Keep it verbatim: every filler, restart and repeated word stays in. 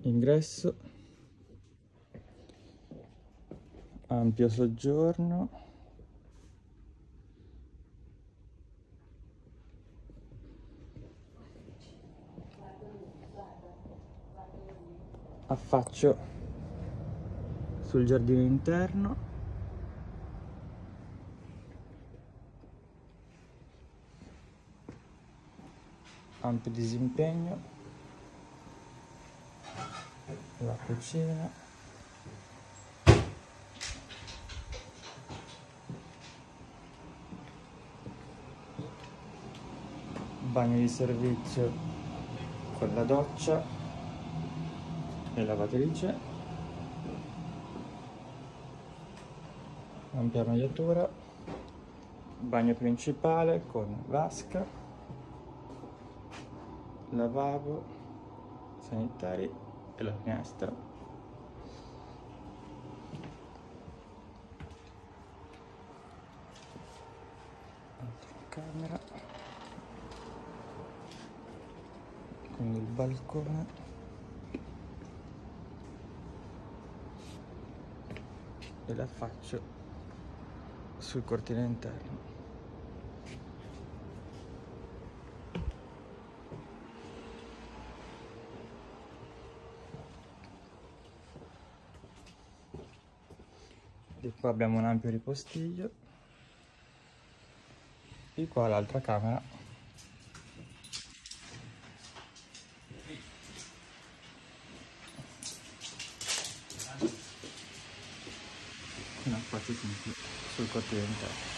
ingresso, ampio soggiorno, affaccio sul giardino interno, ampio disimpegno, la cucina, bagno di servizio con la doccia e lavatrice, ampia armadiatura, bagno principale con vasca, lavabo, sanitari e la finestra. Altra camera con il balcone e l'affaccio sul cortile interno. Di qua abbiamo un ampio ripostiglio, di qua l'altra camera con affaccio sul cortile interno.